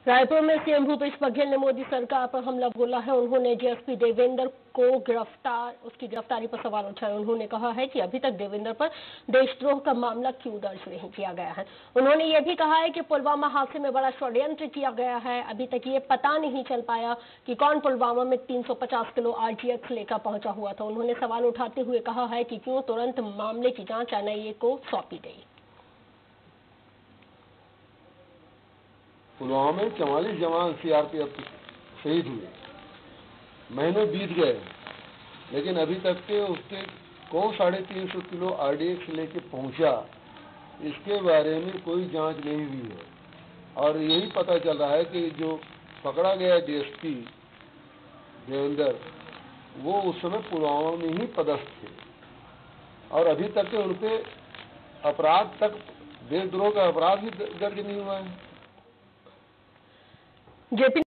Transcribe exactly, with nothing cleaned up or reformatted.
रायपुर में सीएम भूपेश बघेल ने मोदी सरकार पर हमला बोला है। उन्होंने डीएसपी देवेंद्र को गिरफ्तार उसकी गिरफ्तारी पर सवाल उठाए। उन्होंने कहा है कि अभी तक देवेंद्र पर देशद्रोह का मामला क्यों दर्ज नहीं किया गया है। उन्होंने ये भी कहा है कि पुलवामा हादसे में बड़ा षड्यंत्र किया गया है। अभी तक ये पता नहीं चल पाया कि कौन पुलवामा में तीन सौ पचास किलो आरटीएक्स लेकर पहुंचा हुआ था। उन्होंने सवाल उठाते हुए कहा है कि क्यों तुरंत मामले की जांच एनआईए को सौंपी गई। पुलवामा में चवालीस जवान सीआरपीएफ शहीद हुए, महीनों बीत गए, लेकिन अभी तक के उसके कौन साढ़े तीन सौ किलो आरडीएक्स लेके पहुंचा, इसके बारे में कोई जांच नहीं हुई है। और यही पता चल रहा है कि जो पकड़ा गया डीएसपी देवेंद्र, वो उस समय पुलवामा में ही पदस्थ थे और अभी तक के उनपे अपराध तक देशद्रोह का अपराध भी दर्ज नहीं हुआ है। जेपी